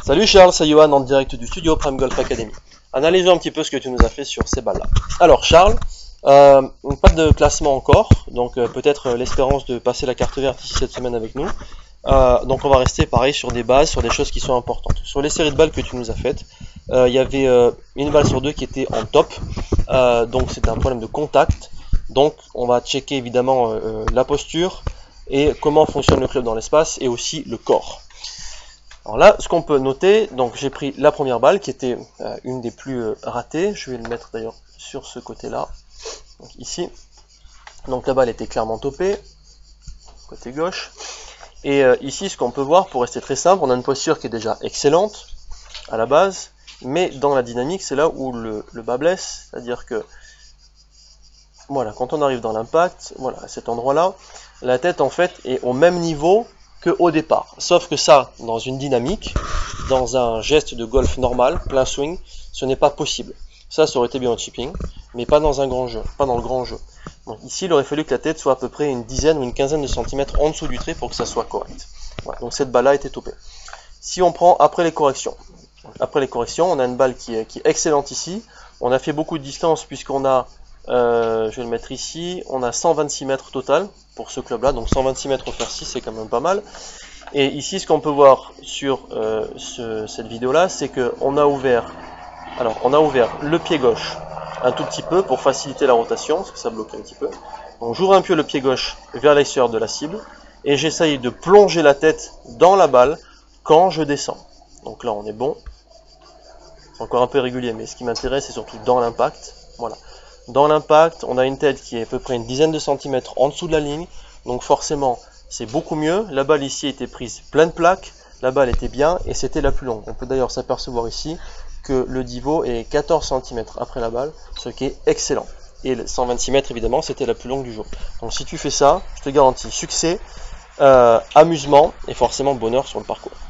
Salut Charles, c'est Johan en direct du studio Prime Golf Academy. Analysons un petit peu ce que tu nous as fait sur ces balles-là. Alors Charles, pas de classement encore, donc peut-être l'espérance de passer la carte verte ici cette semaine avec nous. Donc on va rester pareil sur des bases, sur des choses qui sont importantes. Sur les séries de balles que tu nous as faites, il y avait une balle sur deux qui était en top, donc c'est un problème de contact. Donc on va checker évidemment la posture et comment fonctionne le club dans l'espace et aussi le corps. Alors là, ce qu'on peut noter, donc j'ai pris la première balle qui était une des plus ratées. Je vais le mettre d'ailleurs sur ce côté-là, donc ici. Donc la balle était clairement topée, côté gauche. Et ici, ce qu'on peut voir, pour rester très simple, on a une posture qui est déjà excellente à la base, mais dans la dynamique, c'est là où le bas blesse, c'est-à-dire que voilà, quand on arrive dans l'impact, voilà, à cet endroit-là, la tête en fait est au même niveau qu'au départ. Sauf que ça, dans une dynamique, dans un geste de golf normal, plein swing, ce n'est pas possible. Ça aurait été bien au chipping, mais pas dans un grand jeu, pas dans le grand jeu. Donc ici, il aurait fallu que la tête soit à peu près une dizaine ou une quinzaine de centimètres en dessous du trait pour que ça soit correct. Voilà, donc cette balle-là était topée. Si on prend après les corrections, on a une balle qui est excellente ici. On a fait beaucoup de distance puisqu'on a, je vais le mettre ici, on a 126 mètres total pour ce club-là. Donc 126 mètres faire 6, c'est quand même pas mal. Et ici, ce qu'on peut voir sur cette vidéo-là, c'est qu'on a ouvert, le pied gauche un tout petit peu pour faciliter la rotation, parce que ça bloque un petit peu. Donc j'ouvre un peu le pied gauche vers l'extérieur de la cible, et j'essaye de plonger la tête dans la balle quand je descends. Donc là on est bon, c'est encore un peu irrégulier, mais ce qui m'intéresse c'est surtout dans l'impact. Voilà. Dans l'impact, on a une tête qui est à peu près une dizaine de centimètres en dessous de la ligne, donc forcément c'est beaucoup mieux. La balle ici était prise pleine plaque, la balle était bien, et c'était la plus longue. On peut d'ailleurs s'apercevoir ici que le divot est 14 cm après la balle, ce qui est excellent. Et le 126 mètres, évidemment, c'était la plus longue du jour. Donc si tu fais ça, je te garantis succès, amusement et forcément bonheur sur le parcours.